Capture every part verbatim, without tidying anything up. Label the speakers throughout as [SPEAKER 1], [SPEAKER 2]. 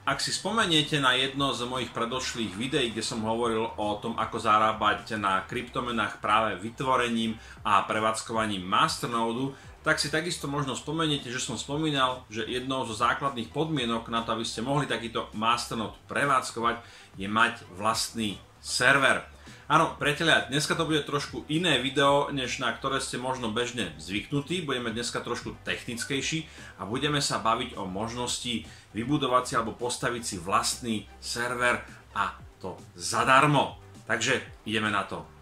[SPEAKER 1] Ak si spomeniete na jedno z mojich predošlých videí, kde som hovoril o tom, ako zarábať na kryptomenách práve vytvorením a prevádzkovaním masternodu, tak si takisto možno spomeniete, že som spomínal, že jednou zo základných podmienok na to, aby ste mohli takýto masternode prevádzkovať, je mať vlastný server. Áno, priatelia, dneska to bude trošku iné video, než na ktoré ste možno bežne zvyknutí. Budeme dneska trošku technickejší a budeme sa baviť o možnosti vybudovať si alebo postaviť si vlastný server, a to zadarmo. Takže ideme na to.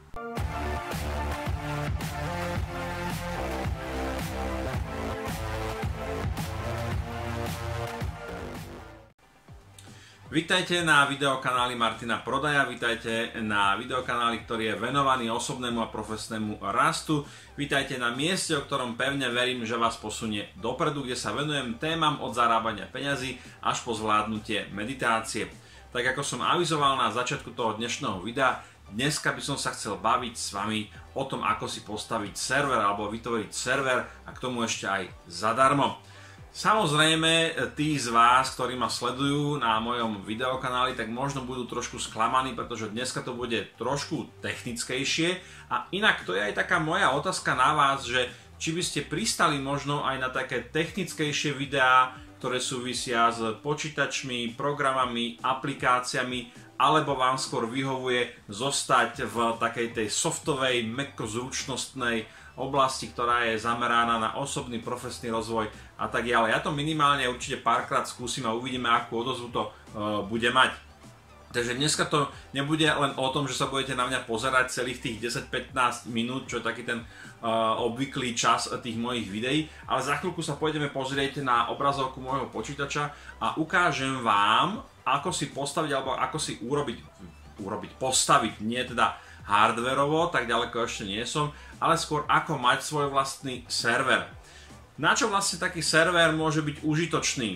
[SPEAKER 1] Vítajte na videokanáli Martina Prodaja, vítajte na videokanáli, ktorý je venovaný osobnému a profesnému rastu. Vítajte na mieste, o ktorom pevne verím, že vás posunie dopredu, kde sa venujem témam od zarábania peňazí až po zvládnutie meditácie. Tak ako som avizoval na začiatku toho dnešného videa, dneska by som sa chcel baviť s vami o tom, ako si postaviť server alebo vytvoriť server a k tomu ešte aj zadarmo. Samozrejme, tí z vás, ktorí ma sledujú na mojom videokanáli, tak možno budú trošku sklamaní, pretože dneska to bude trošku technickejšie. A inak to je aj taká moja otázka na vás, že či by ste pristali možno aj na také technickejšie videá, ktoré súvisia s počítačmi, programami, aplikáciami, alebo vám skôr vyhovuje zostať v takej tej softovej, mäkkozručnostnej oblasti, ktorá je zameraná na osobný, profesný rozvoj a tak ďalej. Ja to minimálne určite párkrát skúsim a uvidíme, akú odozvu to uh, bude mať. Takže dneska to nebude len o tom, že sa budete na mňa pozerať celých tých desať pätnásť minút, čo je taký ten uh, obvyklý čas tých mojich videí, ale za chvíľku sa pôjdeme pozrieť na obrazovku môjho počítača a ukážem vám, ako si postaviť alebo ako si urobiť, urobiť postaviť, nie teda hardwareovo, tak ďaleko ešte nie som, ale skôr ako mať svoj vlastný server. Na čo vlastne taký server môže byť užitočný?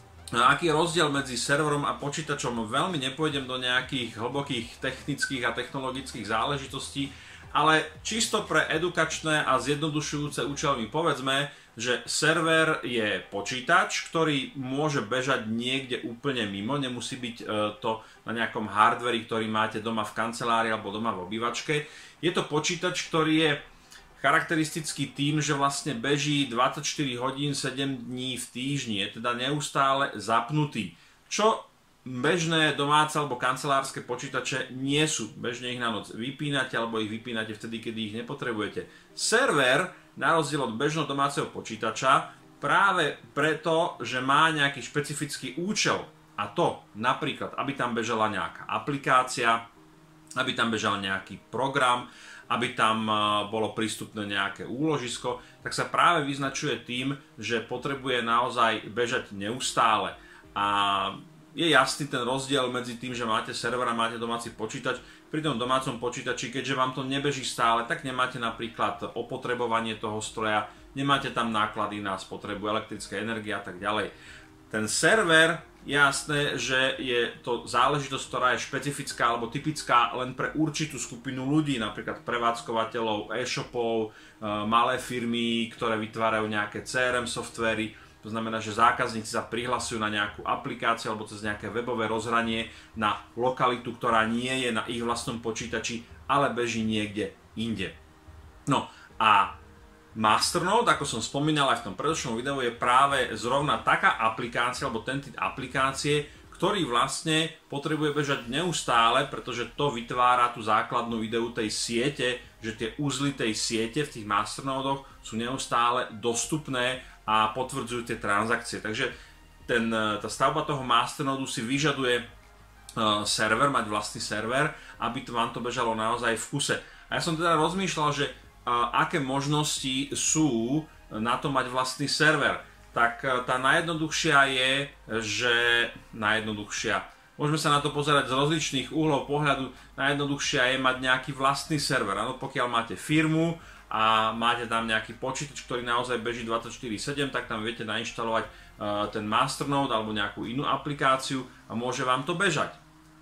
[SPEAKER 1] Aký je rozdiel medzi serverom a počítačom? Veľmi nepôjdem do nejakých hlbokých technických a technologických záležitostí, ale čisto pre edukačné a zjednodušujúce účely povedzme, že server je počítač, ktorý môže bežať niekde úplne mimo, nemusí byť to na nejakom hardveri, ktorý máte doma v kancelárii alebo doma v obývačke. Je to počítač, ktorý je charakteristický tým, že vlastne beží dvadsaťštyri hodín, sedem dní v týždni, je teda neustále zapnutý. Čo bežné domáce alebo kancelárske počítače nie sú. Bežne ich na noc vypínate alebo ich vypínate vtedy, kedy ich nepotrebujete. Server, na rozdiel od bežného domáceho počítača, práve preto, že má nejaký špecifický účel, a to napríklad, aby tam bežala nejaká aplikácia, aby tam bežal nejaký program, aby tam bolo prístupné nejaké úložisko, tak sa práve vyznačuje tým, že potrebuje naozaj bežať neustále. A je jasný ten rozdiel medzi tým, že máte server a máte domáci počítač. Pri tom domácom počítači, keďže vám to nebeží stále, tak nemáte napríklad opotrebovanie toho stroja, nemáte tam náklady na spotrebu elektrickej energie a tak ďalej. Ten server, jasné, že je to záležitosť, ktorá je špecifická alebo typická len pre určitú skupinu ľudí, napríklad prevádzkovateľov e-shopov, malé firmy, ktoré vytvárajú nejaké cé er em softvery. To znamená, že zákazníci sa prihlasujú na nejakú aplikáciu alebo cez nejaké webové rozhranie na lokalitu, ktorá nie je na ich vlastnom počítači, ale beží niekde inde. No a Masternode, ako som spomínal aj v tom predošlom videu, je práve zrovna taká aplikácia alebo ten typ aplikácie, ktorý vlastne potrebuje bežať neustále, pretože to vytvára tú základnú ideu tej siete, že tie uzly tej siete v tých masternodoch sú neustále dostupné a potvrdzujú tie transakcie. Takže ten, tá stavba toho masternodu si vyžaduje uh, server, mať vlastný server, aby to vám to bežalo naozaj v kuse. A ja som teda rozmýšľal, že uh, aké možnosti sú na to mať vlastný server. Tak uh, tá najjednoduchšia je, že najjednoduchšia. Môžeme sa na to pozerať z rozličných uhlov pohľadu. Najjednoduchšia je mať nejaký vlastný server. Ano, pokiaľ máte firmu a máte tam nejaký počítač, ktorý naozaj beží dvadsaťštyri sedem, tak tam viete nainštalovať uh, ten masternode alebo nejakú inú aplikáciu a môže vám to bežať.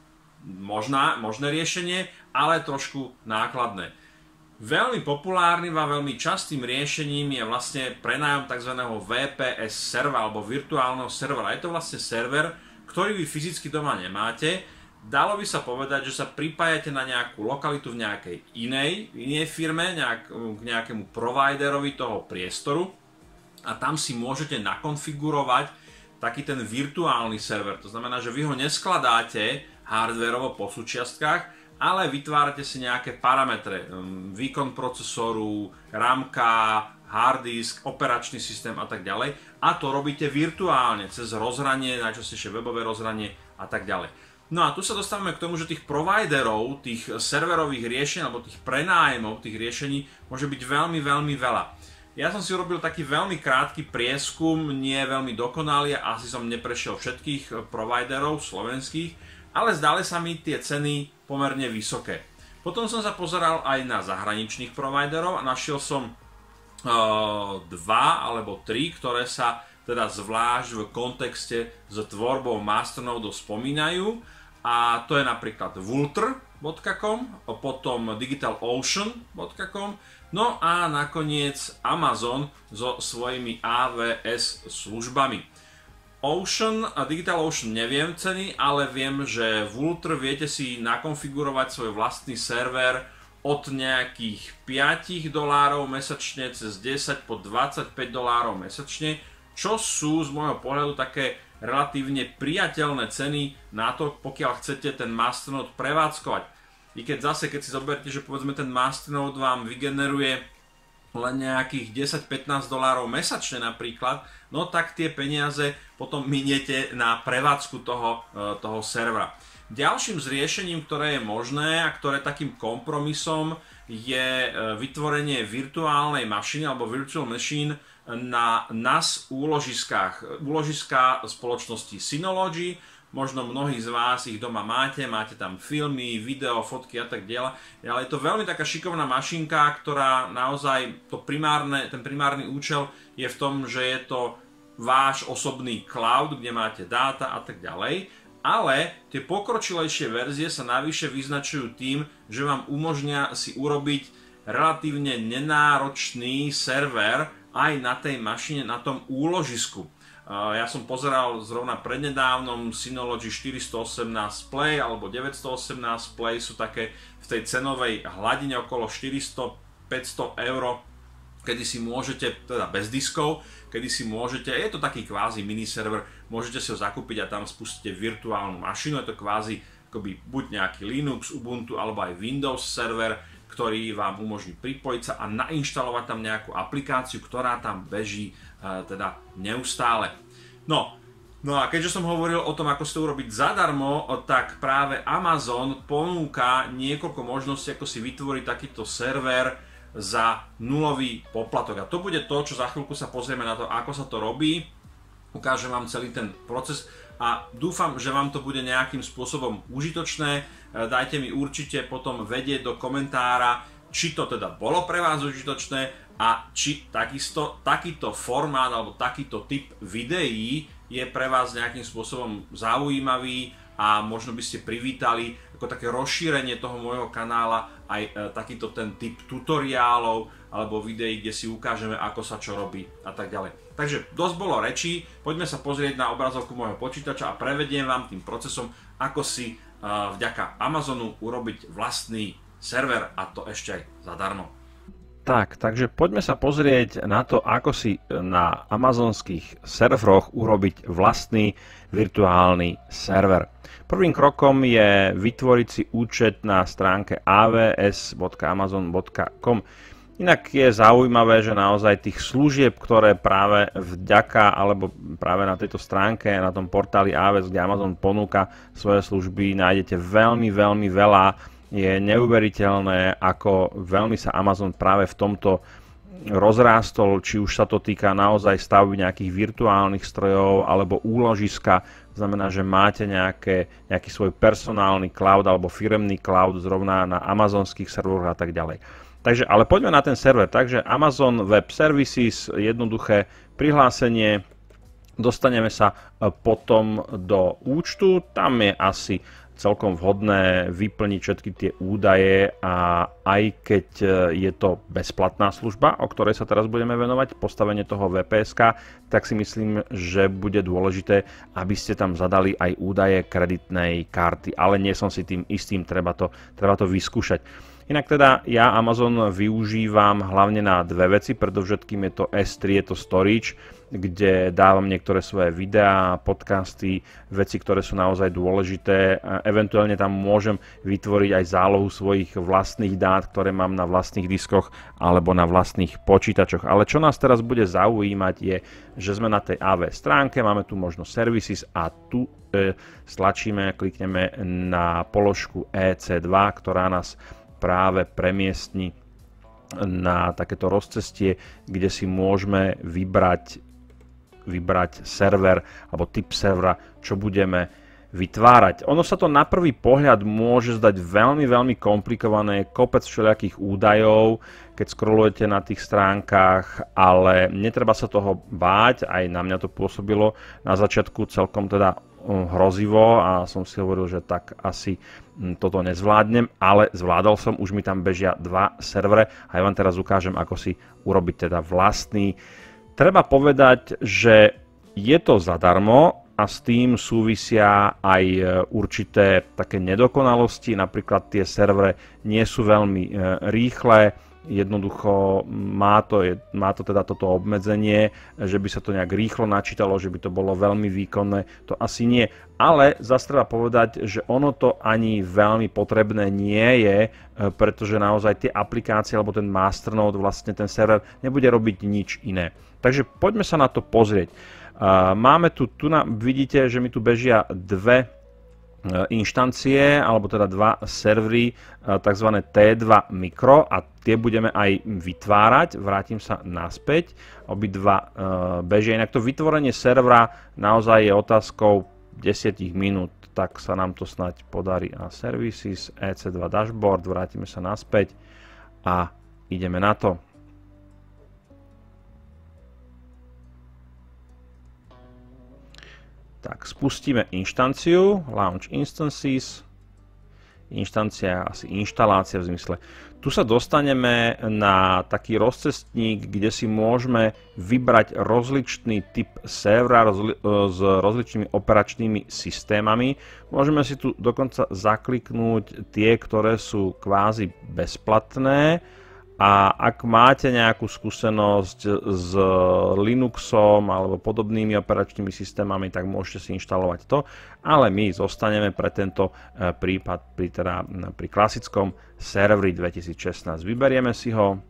[SPEAKER 1] Možná, možné riešenie, ale trošku nákladné. Veľmi populárnym a veľmi častým riešením je vlastne prenájom tzv. vé pé es servera alebo virtuálneho servera. Je to vlastne server,
[SPEAKER 2] ktorý vy fyzicky doma nemáte. Dalo by sa povedať, že sa pripájate na nejakú lokalitu v nejakej inej, inej firme, nejak, k nejakému providerovi toho priestoru a tam si môžete nakonfigurovať taký ten virtuálny server. To znamená, že vy ho neskladáte hardwareovo po súčiastkách, ale vytvárate si nejaké parametre, výkon procesoru, rámka, hard disk, operačný systém a tak ďalej a to robíte virtuálne cez rozhranie, najčastejšie webové rozhranie a tak ďalej. No a tu sa dostávame k tomu, že tých providerov, tých serverových riešení alebo tých prenájmov, tých riešení môže byť veľmi, veľmi veľa. Ja som si urobil taký veľmi krátky prieskum, nie veľmi dokonalý, asi som neprešiel všetkých providerov slovenských, ale zdali sa mi tie ceny pomerne vysoké. Potom som sa pozeral aj na zahraničných providerov a našiel som uh, dva alebo tri, ktoré sa teda zvlášť v kontexte s tvorbou Masternode spomínajú. A to je napríklad vultr bodka com, potom digital ocean bodka com, no a nakoniec Amazon so svojimi á vé es službami. Ocean a Digital Ocean neviem ceny, ale viem, že Vultr viete si nakonfigurovať svoj vlastný server od nejakých päť dolárov mesačne cez desať po dvadsaťpäť dolárov mesačne, čo sú z môjho pohľadu také relatívne priateľné ceny na to, pokiaľ chcete ten Masternode prevádzkovať. I keď zase, keď si zoberiete, že povedzme ten Masternode vám vygeneruje len nejakých desať pätnásť dolárov mesačne napríklad, no tak tie peniaze potom miniete na prevádzku toho, toho servera. Ďalším z riešením, ktoré je možné a ktoré takým kompromisom je vytvorenie virtuálnej mašiny alebo virtual machine na en á es úložiskách. Úložiská spoločnosti Synology, možno mnohí z vás ich doma máte, máte tam filmy, video, fotky a tak ďalej, ale je to veľmi taká šikovná mašinka, ktorá naozaj to primárne, ten primárny účel je v tom, že je to váš osobný cloud, kde máte dáta a tak ďalej, ale tie pokročilejšie verzie sa navyše vyznačujú tým, že vám umožnia si urobiť relatívne nenáročný server aj na tej mašine, na tom úložisku. Ja som pozeral zrovna prednedávnom Synology štyristoosemnásť Play alebo deväťstoosemnásť Play, sú také v tej cenovej hladine okolo štyristo päťsto eur, kedy si môžete, teda bez diskov, kedy si môžete, je to taký kvázi mini server, môžete si ho zakúpiť a tam spustíte virtuálnu mašinu, je to kvázi akoby buď nejaký Linux, Ubuntu alebo aj Windows server, ktorý vám umožní pripojiť sa a nainštalovať tam nejakú aplikáciu, ktorá tam beží e, teda neustále. No, no a keďže som hovoril o tom, ako si to urobiť zadarmo, tak práve Amazon ponúka niekoľko možností, ako si vytvoriť takýto server za nulový poplatok. A to bude to, čo za chvíľku sa pozrieme na to, ako sa to robí. Ukážem vám celý ten proces a dúfam, že vám to bude nejakým spôsobom užitočné. Dajte mi určite potom vedieť do komentára, či to teda bolo pre vás užitočné a či takisto takýto formát alebo takýto typ videí je pre vás nejakým spôsobom zaujímavý a možno by ste privítali ako také rozšírenie toho môjho kanála aj e, takýto ten typ tutoriálov alebo videí, kde si ukážeme, ako sa čo robí a tak ďalej. Takže dosť bolo rečí, poďme sa pozrieť na obrazovku môjho počítača a prevediem vám tým procesom, ako si vďaka Amazonu urobiť vlastný server a to ešte aj zadarmo.
[SPEAKER 1] Tak, takže poďme sa pozrieť na to, ako si na amazonských serveroch urobiť vlastný virtuálny server. Prvým krokom je vytvoriť si účet na stránke a vé es bodka amazon bodka com. Inak je zaujímavé, že naozaj tých služieb, ktoré práve vďaka, alebo práve na tejto stránke, na tom portáli á vé es, kde Amazon ponúka svoje služby, nájdete veľmi, veľmi veľa. Je neuveriteľné, ako veľmi sa Amazon práve v tomto rozrástol, či už sa to týka naozaj stavby nejakých virtuálnych strojov alebo úložiska. Znamená, že máte nejaké, nejaký svoj personálny cloud alebo firemný cloud zrovna na amazonských serveroch a tak ďalej. Takže, ale poďme na ten server. Takže Amazon Web Services, jednoduché prihlásenie, dostaneme sa potom do účtu, tam je asi
[SPEAKER 2] celkom vhodné vyplniť všetky tie údaje a aj keď je to bezplatná služba, o ktorej sa teraz budeme venovať, postavenie toho vé pé eska, tak si myslím, že bude dôležité, aby ste tam zadali aj údaje kreditnej karty, ale nie som si tým istým, treba to, treba to vyskúšať. Inak teda ja Amazon využívam hlavne na dve veci, predovšetkým je to es tri, je to storage, kde dávam niektoré svoje videá, podcasty, veci, ktoré sú naozaj dôležité. Eventuálne tam môžem vytvoriť aj zálohu svojich vlastných dát, ktoré mám na vlastných diskoch alebo na vlastných počítačoch. Ale čo nás teraz bude zaujímať je, že sme na tej á vé stránke, máme tu možno services a tu e, stlačíme, klikneme na položku é cé dva, ktorá nás práve premiestni na takéto rozcestie, kde si môžeme vybrať, vybrať server alebo typ servera, čo budeme vytvárať. Ono sa to na prvý pohľad môže zdať veľmi, veľmi komplikované, kopec všelijakých údajov, keď scrollujete na tých stránkach, ale netreba sa toho báť, aj na mňa to pôsobilo na začiatku celkom teda hrozivo a som si hovoril, že tak asi toto nezvládnem, ale zvládol som, už mi tam bežia dva servere a ja vám teraz ukážem, ako si urobiť teda vlastný. Treba povedať, že je to zadarmo a s tým súvisia aj určité také nedokonalosti, napríklad tie servere nie sú veľmi rýchle, jednoducho má to, má to teda toto obmedzenie, že by sa to nejak rýchlo načítalo, že by to bolo veľmi výkonné, to asi nie. Ale zase treba povedať, že ono to ani veľmi potrebné nie je, pretože naozaj tie aplikácie alebo ten masternode, vlastne ten server nebude robiť nič iné. Takže poďme sa na to pozrieť. Máme tu, tu na, vidíte, že mi tu bežia dve inštancie, alebo teda dva servery, tzv. té dva Micro a tie budeme aj vytvárať. Vrátim sa naspäť. Obidva bežia. Inak to vytvorenie servera naozaj je otázkou desať minút, tak sa nám to snáď podarí. A services, é cé dva dashboard, vrátime sa naspäť a ideme na to. Tak, spustíme inštanciu, launch instances, inštancia asi inštalácia v zmysle. Tu sa dostaneme na taký rozcestník, kde si môžeme vybrať rozličný typ servera rozli s rozličnými operačnými systémami. Môžeme si tu dokonca zakliknúť tie, ktoré sú kvázi bezplatné. A ak máte nejakú skúsenosť s Linuxom alebo podobnými operačnými systémami, tak môžete si inštalovať to. Ale my zostaneme pre tento prípad pri, teda, pri klasickom serveri dvetisícšestnásť. Vyberieme si ho.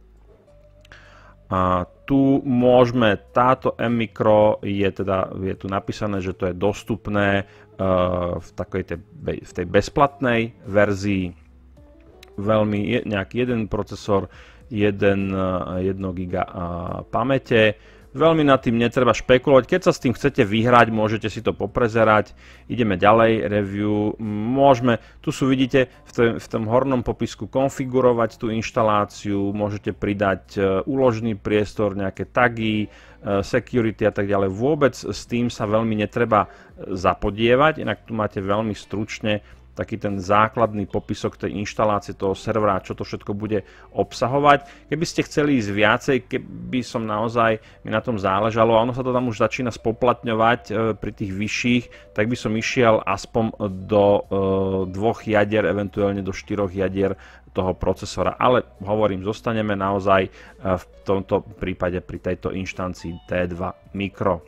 [SPEAKER 2] A tu môžeme, táto M-Micro je, teda, je tu napísané, že to je dostupné uh, v, takej tej, v tej bezplatnej verzii. Veľmi nejaký jeden procesor, jeden giga pamäte. Veľmi nad tým netreba špekulovať. Keď sa s tým chcete vyhrať, môžete si to poprezerať. Ideme ďalej, review. Môžeme, tu sú vidíte v tom, v tom hornom popisku konfigurovať tú inštaláciu, môžete pridať úložný priestor, nejaké tagy, security a tak ďalej. Vôbec s tým sa veľmi netreba zapodievať, inak tu máte veľmi stručne taký ten základný popisok tej inštalácie toho servera, čo to všetko bude obsahovať. Keby ste chceli ísť viacej, keby som naozaj mi na tom záležalo, a ono sa to tam už začína spoplatňovať e, pri tých vyšších, tak by som išiel aspoň do e, dvoch jadier, eventuálne do štyroch jadier toho procesora. Ale hovorím, zostaneme naozaj e, v tomto prípade pri tejto inštancii té dva Micro.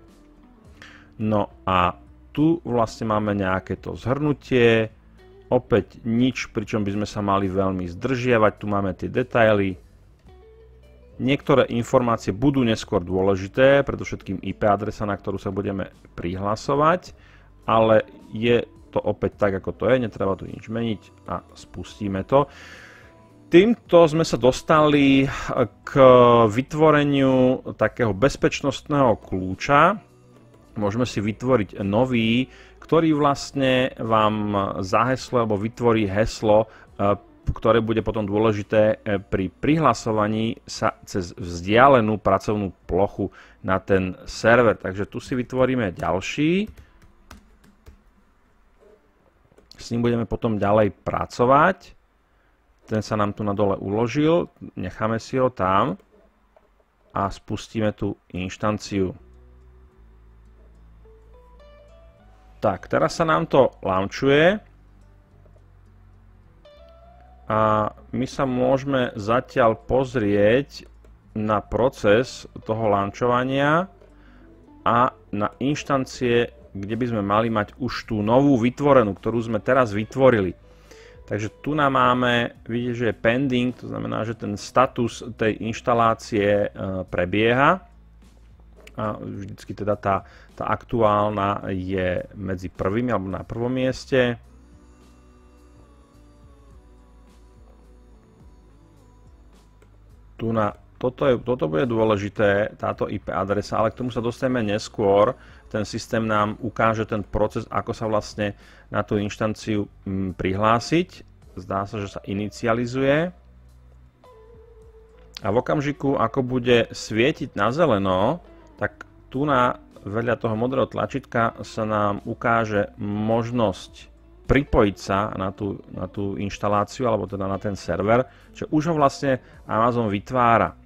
[SPEAKER 2] No a tu vlastne máme nejaké to zhrnutie, opäť nič, pričom by sme sa mali veľmi zdržiavať, tu máme tie detaily. Niektoré informácie budú neskôr dôležité, predovšetkým í pé adresa, na ktorú sa budeme prihlasovať, ale je to opäť tak, ako to je, netreba tu nič meniť a spustíme to. Týmto sme sa dostali k vytvoreniu takého bezpečnostného kľúča. Môžeme si vytvoriť nový, ktorý vlastne vám za heslo alebo vytvorí heslo, ktoré bude potom dôležité pri prihlasovaní sa cez vzdialenú pracovnú plochu na ten server. Takže tu si vytvoríme ďalší. S ním budeme potom ďalej pracovať. Ten sa nám tu na dole uložil, necháme si ho tam a spustíme tú inštanciu. Tak, teraz sa nám to launchuje a my sa môžeme zatiaľ pozrieť na proces toho launchovania a na inštancie, kde by sme mali mať už tú novú vytvorenú, ktorú sme teraz vytvorili. Takže tu nám máme, vidíte, že je pending, to znamená, že ten status tej inštalácie prebieha. A vždycky teda tá, tá aktuálna je medzi prvými alebo na prvom mieste. Tu na, toto, je, toto bude dôležité, táto í pé adresa, ale k tomu sa dostaneme neskôr. Ten systém nám ukáže ten proces, ako sa vlastne na tú inštanciu prihlásiť. Zdá sa, že sa inicializuje. A v okamžiku, ako bude svietiť na zeleno, tak tu na vedľa toho modrého tlačítka sa nám ukáže možnosť pripojiť sa na tú, na tú inštaláciu, alebo teda na ten server, že už ho vlastne Amazon vytvára.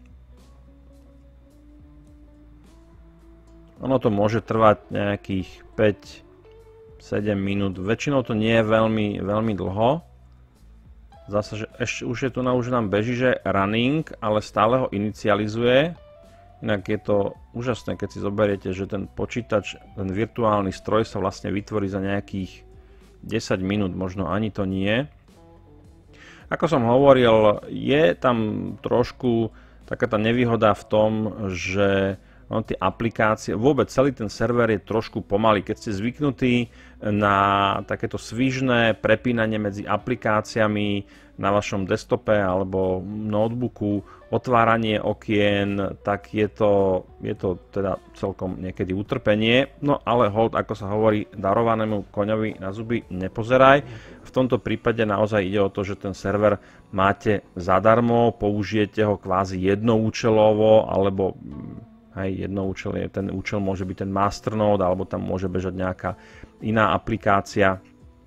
[SPEAKER 2] Ono to môže trvať nejakých päť sedem minút. Väčšinou to nie je veľmi, veľmi dlho. Zase, že ešte už je tu na, už nám beží, že running, ale stále ho inicializuje. Inak je to úžasné, keď si zoberiete, že ten počítač, ten virtuálny stroj sa vlastne vytvorí za nejakých desať minút, možno ani to nie. Ako som hovoril, je tam trošku taká tá nevýhoda v tom, že no, tie aplikácie, vôbec celý ten server je trošku pomalý. Keď ste zvyknutí na takéto svižné prepínanie medzi aplikáciami na vašom desktope alebo notebooku, otváranie okien, tak je to, je to teda celkom niekedy utrpenie. No ale hold, ako sa hovorí, darovanému koňovi na zuby nepozeraj. V tomto prípade naozaj ide o to, že ten server máte zadarmo, použijete ho kvázi jednoúčelovo, alebo hej, jedno účel je, ten účel môže byť ten masternode, alebo tam môže bežať nejaká iná aplikácia.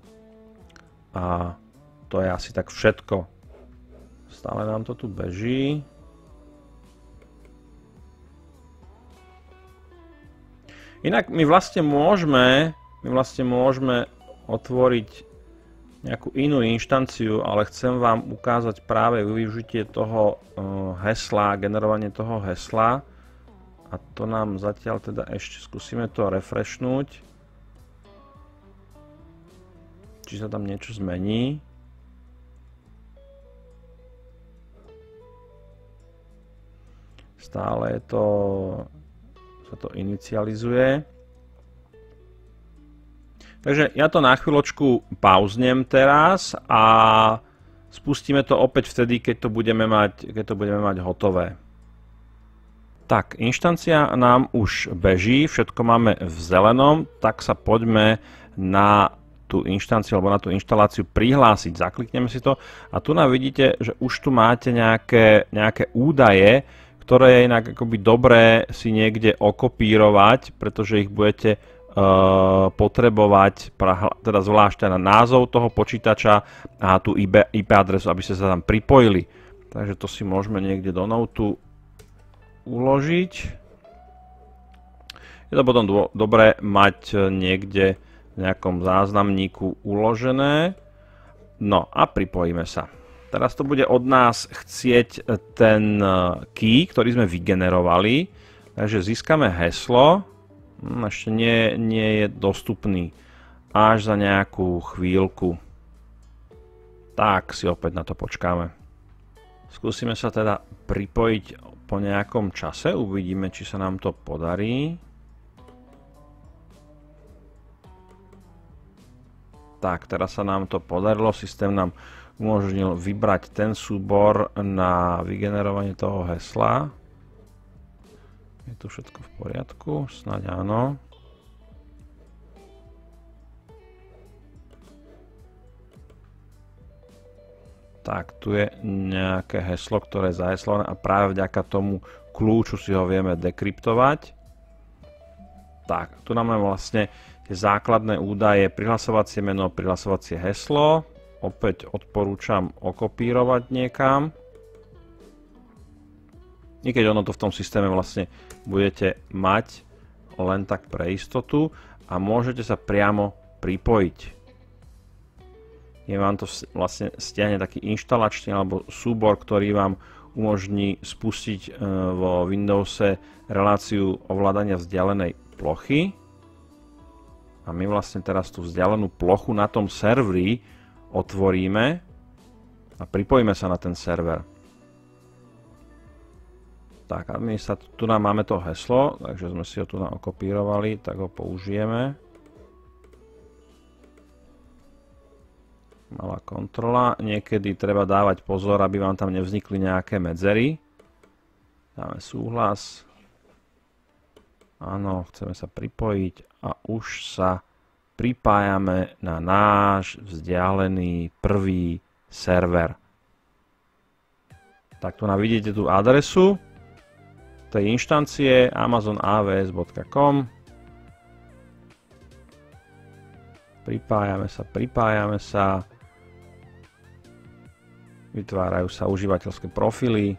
[SPEAKER 2] A to je asi tak všetko. Stále nám to tu beží. Inak my vlastne môžeme, my vlastne môžeme otvoriť nejakú inú inštanciu, ale chcem vám ukázať práve využitie toho hesla, generovanie toho hesla. A to nám zatiaľ teda ešte skúsime to refreshnúť. Či sa tam niečo zmení. Stále to, sa to inicializuje. Takže ja to na chvíľočku pauznem teraz a spustíme to opäť vtedy, keď to budeme mať, keď to budeme mať hotové. Tak, inštancia nám už beží, všetko máme v zelenom, tak sa poďme na tú inštanciu alebo na tú inštaláciu prihlásiť. Zaklikneme si to a tu nám vidíte, že už tu máte nejaké, nejaké údaje, ktoré je inak akoby dobré si niekde okopírovať, pretože ich budete uh, potrebovať, teda zvlášť na názov toho počítača a tú í pé adresu, aby ste sa tam pripojili. Takže to si môžeme niekde do notu uložiť. Je to potom dobré mať niekde v nejakom záznamníku uložené. No a pripojíme sa. Teraz to bude od nás chcieť ten key, ktorý sme vygenerovali. Takže získame heslo. Ešte nie, nie je dostupný. Až za nejakú chvíľku. Tak si opäť na to počkáme. Skúsime sa teda pripojiť po nejakom čase. Uvidíme, či sa nám to podarí. Tak, teraz sa nám to podarilo. Systém nám umožnil vybrať ten súbor na vygenerovanie toho hesla. Je tu všetko v poriadku? Snáď áno. Tak, tu je nejaké heslo, ktoré je zaheslované a práve vďaka tomu kľúču si ho vieme dekryptovať. Tak, tu nám vlastne tie základné údaje, prihlasovacie meno, prihlasovacie heslo. Opäť odporúčam okopírovať niekam. I keď ono to v tom systéme vlastne budete mať len tak pre istotu a môžete sa priamo pripojiť. Je vám to vlastne stiahne taký inštalačný alebo súbor, ktorý vám umožní spustiť vo Windowse reláciu ovládania vzdialenej plochy. A my vlastne teraz tú vzdialenú plochu na tom serveri otvoríme a pripojíme sa na ten server. Tak, administratív, tu nám máme to heslo, takže sme si ho tu okopírovali, tak ho použijeme. Malá kontrola. Niekedy treba dávať pozor, aby vám tam nevznikli nejaké medzery. Dáme súhlas. Áno, chceme sa pripojiť a už sa pripájame na náš vzdialený prvý server. Tak tu nám vidíte tú adresu tej inštancie amazon a w s bodka com. Pripájame sa, pripájame sa. Vytvárajú sa užívateľské profily.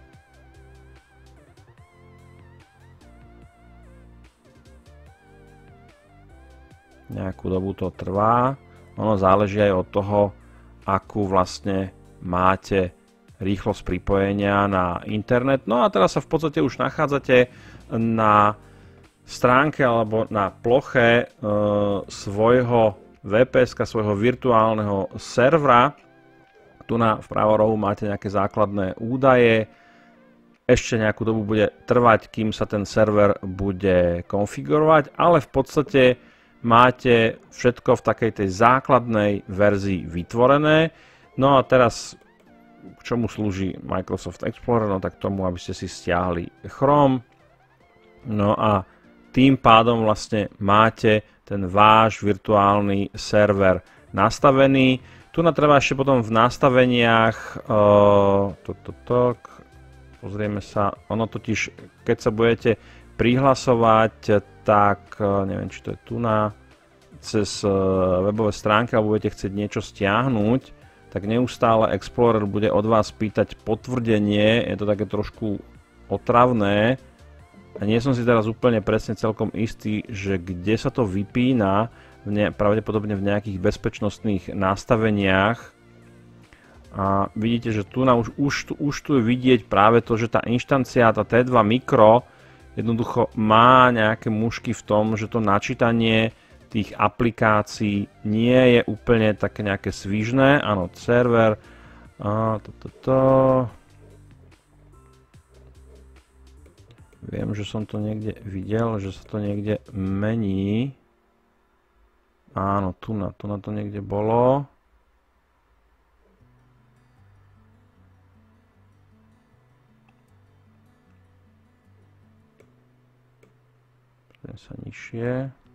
[SPEAKER 2] Nejakú dobu to trvá. Ono záleží aj od toho, akú vlastne máte rýchlosť pripojenia na internet. No a teraz sa v podstate už nachádzate na stránke alebo na ploche e, svojho vé pé eska, svojho virtuálneho servera. Tu na vpravo rohu máte nejaké základné údaje. Ešte nejakú dobu bude trvať, kým sa ten server bude konfigurovať, ale v podstate máte všetko v takej tej základnej verzii vytvorené. No a teraz k čomu slúži Microsoft Explorer? No tak tomu, aby ste si stiahli Chrome. No a tým pádom vlastne máte ten váš virtuálny server nastavený. Tu na treba ešte potom v nastaveniach, uh, to, to, to, pozrieme sa, ono totiž, keď sa budete prihlasovať, tak uh, neviem, či to je tu na, cez uh, webové stránky, alebo budete chcieť niečo stiahnuť, tak neustále Explorer bude od vás pýtať potvrdenie, je to také trošku otravné a nie som si teraz úplne presne celkom istý, že kde sa to vypína, ne, pravdepodobne v nejakých bezpečnostných nastaveniach. A vidíte, že tu, na, už, už, tu, už tu je vidieť práve to, že tá inštancia, tá té dva Micro jednoducho má nejaké mušky v tom, že to načítanie tých aplikácií nie je úplne také nejaké svižné. Áno, server. A to, to, to. Viem, že som to niekde videl, že sa to niekde mení. Áno, tu na, tu na to niekde bolo. Pozriem sa nižšie.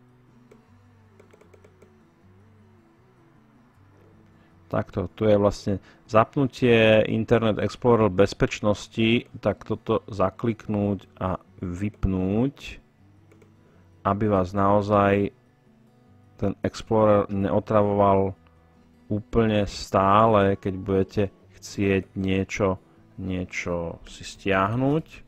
[SPEAKER 2] Takto, tu je vlastne zapnutie Internet Explorer bezpečnosti, tak toto zakliknúť a vypnúť, aby vás naozaj ten Explorer neotravoval úplne stále, keď budete chcieť niečo, niečo si stiahnuť.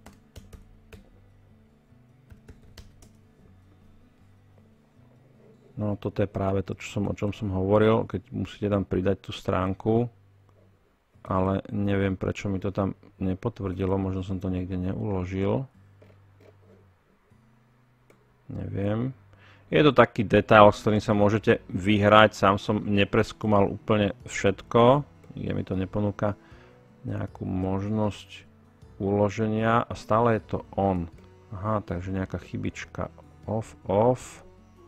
[SPEAKER 2] No toto je práve to, čo som, o čom som hovoril, keď musíte tam pridať tú stránku, ale neviem, prečo mi to tam nepotvrdilo, možno som to niekde neuložil. Neviem. Je to taký detail, s ktorým sa môžete vyhrať, sám som nepreskúmal úplne všetko, kde mi to neponúka nejakú možnosť uloženia a stále je to on. Aha, takže nejaká chybička off, off.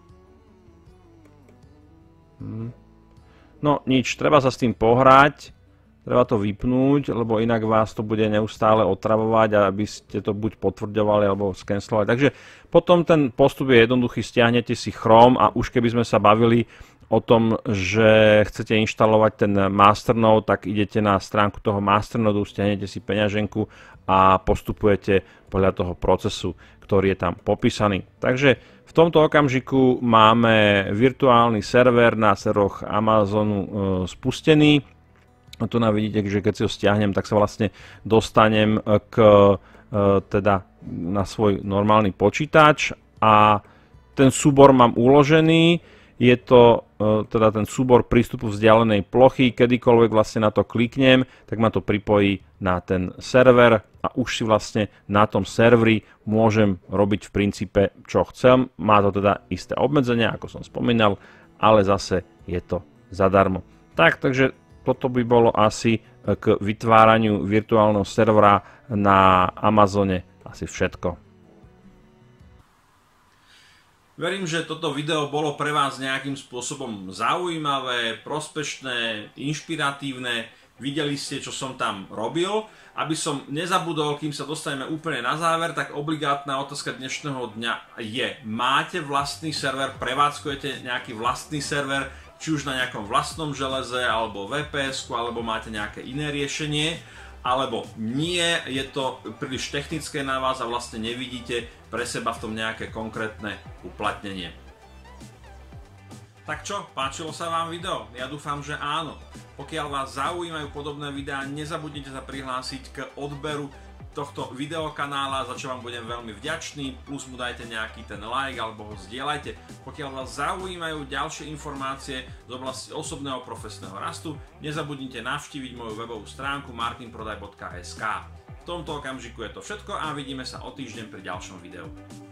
[SPEAKER 2] No nič, treba sa s tým pohrať, treba to vypnúť, lebo inak vás to bude neustále otravovať, aby ste to buď potvrďovali alebo skencelovali. Takže potom ten postup je jednoduchý, stiahnete si Chrome a už keby sme sa bavili o tom, že chcete inštalovať ten masternode, tak idete na stránku toho masternodu, stiahnete si peňaženku a postupujete podľa toho procesu. Kto ktorý je tam popísaný. Takže v tomto okamžiku máme virtuálny server na serveroch Amazonu e, spustený. Tu nám vidíte, že keď si ho stiahnem, tak sa vlastne dostanem k, e, teda na svoj normálny počítač a ten súbor mám uložený. Je to e, teda ten súbor prístupu vzdialenej plochy. Kedykoľvek vlastne na to kliknem, tak ma to pripojí na ten server a už si vlastne na tom serveri môžem robiť v princípe čo chcem. Má to teda isté obmedzenia, ako som spomínal, ale zase je to zadarmo. Tak, takže toto by bolo asi k vytváraniu virtuálneho servera na Amazone asi všetko.
[SPEAKER 1] Verím, že toto video bolo pre vás nejakým spôsobom zaujímavé, prospešné, inšpiratívne. Videli ste, čo som tam robil. Aby som nezabudol, kým sa dostaneme úplne na záver, tak obligátna otázka dnešného dňa je: máte vlastný server, prevádzkujete nejaký vlastný server, či už na nejakom vlastnom železe, alebo vé pé esku, alebo máte nejaké iné riešenie, alebo nie, je to príliš technické na vás a vlastne nevidíte pre seba v tom nejaké konkrétne uplatnenie. Tak čo, páčilo sa vám video? Ja dúfam, že áno. Pokiaľ vás zaujímajú podobné videá, nezabudnite sa prihlásiť k odberu tohto videokanála, za čo vám budem veľmi vďačný, plus mu dajte nejaký ten like alebo ho zdieľajte. Pokiaľ vás zaujímajú ďalšie informácie z oblasti osobného profesného rastu, nezabudnite navštíviť moju webovú stránku martin prodaj bodka es ká. V tomto okamžiku je to všetko a vidíme sa o týždeň pri ďalšom videu.